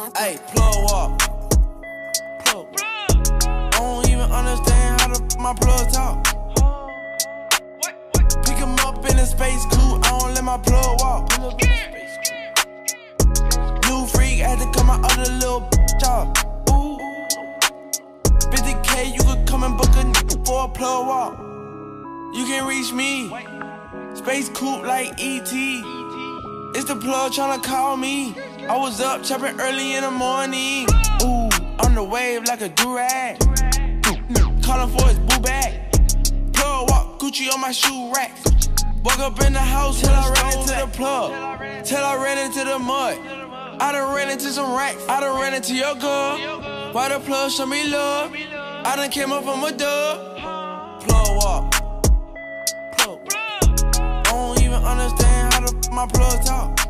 Ayy, plug walk. Plug. I don't even understand how my plug talk. Pick him up in a space coupe, I don't let my plug walk. New freak, had to cut my other little bitch off. 50K, you could come and book a nigga for a plug walk. You can reach me, space coupe like E.T. It's the plug tryna call me. I was up chopping early in the morning. Ooh, on the wave like a do-rag. Calling for his boo bag. Plug walk, Gucci on my shoe racks. Woke up in the house till I ran into the plug. Till I ran into the mud. I done ran into some racks. I done ran into your girl. Why the plug show me love? I done came up from a dub. Plug walk. Plug. I don't even understand how my plug talk.